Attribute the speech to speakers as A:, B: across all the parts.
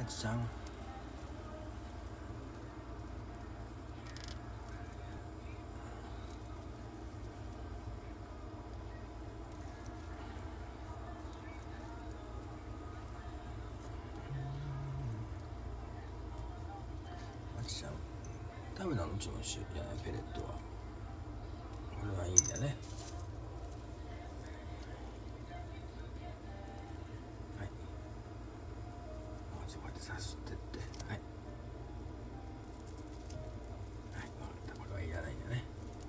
A: ちゃん。まちちゃんダメなの？うちの牛じゃないペレットは。これはいいんだね。はい、もうこうやってさすってって、はいはい、分かった。これはいらないんだね。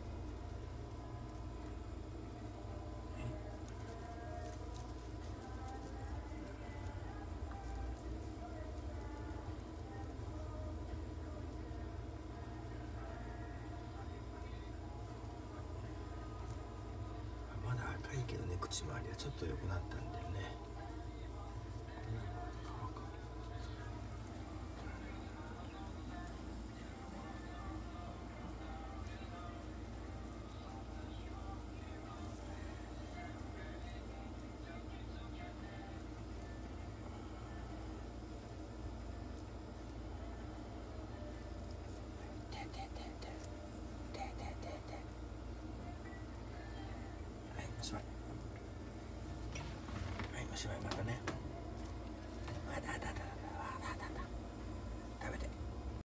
A: まだ赤いけどね、口周りはちょっと良くなったんだよね。はい、おしまい。はい、おしまい。また